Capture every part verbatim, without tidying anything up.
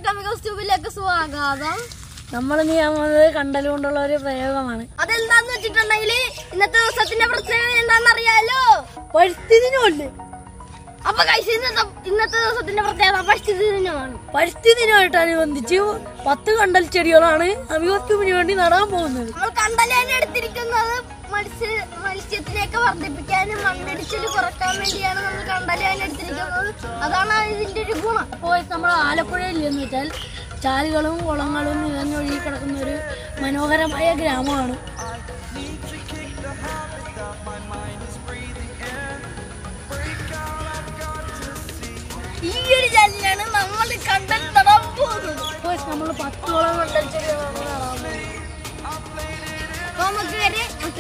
എല്ലാവർക്കും അമിഗോസ് ട്യൂബിലേക്ക് സ്വാഗതം. നമ്മൾ ചെയ്യാൻ കണ്ടൽ കൊണ്ടുള്ള ഒരു പ്രയോഗമാണ്. അതെന്താന്ന് വെച്ചിട്ടുണ്ടെങ്കിൽ ഇന്നത്തെ ദിവസത്തിന്റെ പ്രത്യേകത എന്താണെന്നറിയാലോ? പരിസ്ഥിതി ദിനമല്ലേ? അപ്പൊ ഇന്നത്തെ ദിവസത്തിന്റെ പ്രത്യേകത പരിസ്ഥിതി ദിനമാണ്. പരിസ്ഥിതി ദിനമായിട്ടനുബന്ധിച്ച് പത്ത് കണ്ടൽ ചെടികളാണ് അമിഗോസ് ട്യൂബിന് വേണ്ടി നടാൻ പോകുന്നത്. നമ്മൾ കണ്ടലാണ് എടുത്തിരിക്കുന്നത്. മത്സ്യ മത്സ്യത്തിനെയൊക്കെ വർദ്ധിപ്പിക്കാനും മണ്ണിടിച്ചിൽ കുറക്കാൻ വേണ്ടിയാണ് നമ്മൾ കണ്ടലാണ് എടുത്തിരിക്കുന്നത്. അതാണ് ഇതിന്റെ ഒരു ഗുണം. അപ്പോൾ നമ്മൾ ആലപ്പുഴയിലെന്ന് വെച്ചാൽ ചാലുകളും കുളങ്ങളും നിറഞ്ഞൊഴുകി കിടക്കുന്ന ഒരു മനോഹരമായ ഗ്രാമമാണ്. ഈ ഒരു ചാലിലാണ് നമ്മൾ കണ്ടൽ നടാൻ പോകുന്നത്. അപ്പോൾ നമ്മൾ പത്തോളം കണ്ടൽ ചെടികളാണ് നടാൻ പോകുന്നത്. നമുക്ക് വരെ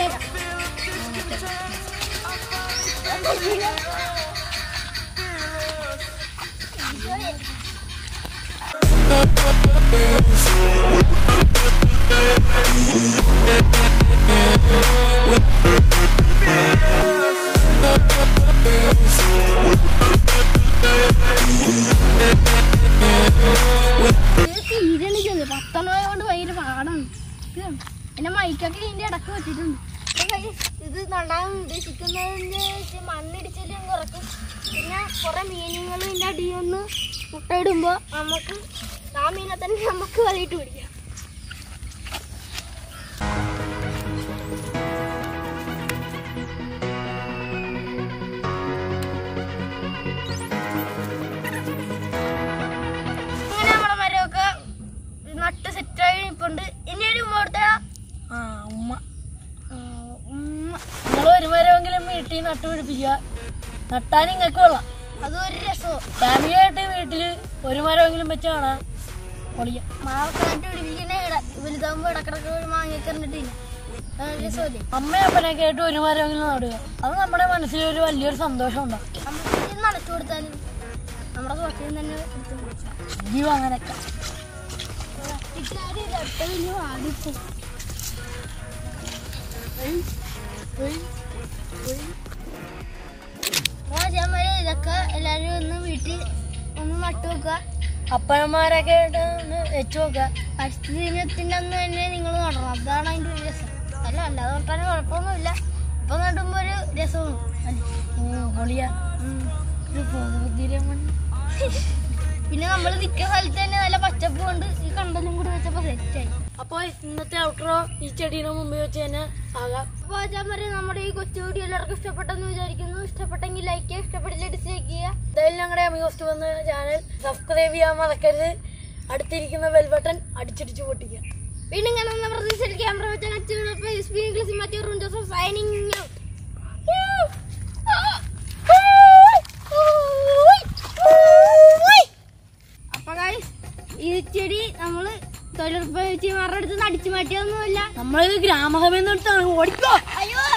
തീരണിക്കുന്നത് പത്തെണ്ണ കൊണ്ട് ഭയങ്കര പാടാണ്. എന്നെ മൈക്കൊക്കെ ഇതിന്റെ ഇടക്ക് വെച്ചിട്ടുണ്ട്. ഇത് നടാൻ ഉദ്ദേശിക്കുന്നതിന് മണ്ണിടിച്ചിലും കുറക്കും. പിന്നെ കുറെ മീനുകളും ഇതിന്റെ അടിയിൽ നിന്ന് മുട്ടയിടുമ്പോ നമുക്ക് ആ മീനെ തന്നെ നമുക്ക് വലയിട്ട് പിടിക്കാം. അങ്ങനെ നമ്മളെ മരമൊക്കെ നട്ട് സെറ്റായി ഇപ്പുണ്ട്. ഇനി ഒരു ഉമ്മ കൊടുത്ത ആ ഉമ്മ നിങ്ങൾ ഒരു മരമെങ്കിലും വീട്ടിൽ നട്ടു പിടിപ്പിക്കുക. നട്ടാൻ നിങ്ങൾക്ക് കൊള്ളാം. അതൊരു രസവും ഫാമിലി ആയിട്ട് വീട്ടിൽ ഒരു മരമെങ്കിലും വെച്ച് കാണാൻ പൊളിക്കാം. മാവൊക്കെ നട്ട് പിടിപ്പിക്കണേ വലുതാകുമ്പോ ഇടക്കിടക്ക് ഒരു മാങ്ങയൊക്കെ ഇട്ടിട്ടില്ല. രസമല്ലേ? അമ്മയും അപ്പനൊക്കെ ആയിട്ട് ഒരു മരമെങ്കിലും നടുക. അത് നമ്മുടെ മനസ്സിൽ ഒരു വലിയൊരു സന്തോഷം ഉണ്ടാവും. നമുക്ക് നനച്ചു കൊടുത്താലും നമ്മുടെ തോട്ടത്തിൽ തന്നെ ജീവ അങ്ങനെയൊക്കെ വാടിപ്പോ ഇതൊക്കെ എല്ലാരും ഒന്ന് വീട്ടിൽ ഒന്ന് നട്ടു വെക്കുക. അപ്പനന്മാരൊക്കെ ആയിട്ട് ഒന്ന് വെച്ചു നോക്കുക. പരിസ്ഥിതി ദിനത്തിന്റെ അന്ന് തന്നെ നിങ്ങൾ നടണം. അതാണ് അതിന്റെ ഒരു രസം. അല്ല അല്ലാതെ നട്ടാലും കുഴപ്പമൊന്നുമില്ല. ഇപ്പൊ നടുമ്പോ ഒരു രസവും പൊളിയാ. പിന്നെ നമ്മൾ നിൽക്കുന്ന സ്ഥലത്ത് തന്നെ നല്ല പച്ചപ്പ് കൊണ്ട് ഈ കണ്ടലും കൂടി വെച്ചപ്പോ സെറ്റായി. അപ്പൊ ഇന്നത്തെ ഔട്ട്റോ ഈ ചെടിയുടെ മുമ്പിൽ വെച്ച് തന്നെ ആകാം. അപ്പൊ ഞാൻ പറയാം, നമ്മുടെ ഈ കൊച്ചു വീഡിയോ എല്ലാവർക്കും ഇഷ്ടപ്പെട്ടെന്ന് വിചാരിക്കുന്നു. ഇഷ്ടപ്പെട്ടെങ്കിൽ ലൈക്ക് ചെയ്യുക, ഇഷ്ടപ്പെട്ടില്ല ഡിസ്ലൈക്ക് ചെയ്യുക. എന്തായാലും ഞങ്ങളുടെ അമിഗോസ് വന്ന ചാനൽ സബ്സ്ക്രൈബ് ചെയ്യാൻ മറക്കരുത്. അടുത്തിരിക്കുന്ന ബെൽ ബട്ടൺ അടിച്ചിടിച്ച് പൊട്ടിക്കുക. വീണ്ടും കാണുന്ന പ്രതീക്ഷയിൽ ക്യാമറ വെച്ചാൽ സൈനിങ് ഔട്ട്. ഈ ചെടി നമ്മള് തൊഴിലുറപ്പ് ചേച്ചിമാരുടെ അടുത്ത് നിന്ന് അടിച്ചു മാറ്റിയൊന്നുമില്ല. നമ്മളിത് ഗ്രാമസഭയിൽ നിന്ന് എടുത്താണ്. ഓടിക്കോ. അയ്യോ.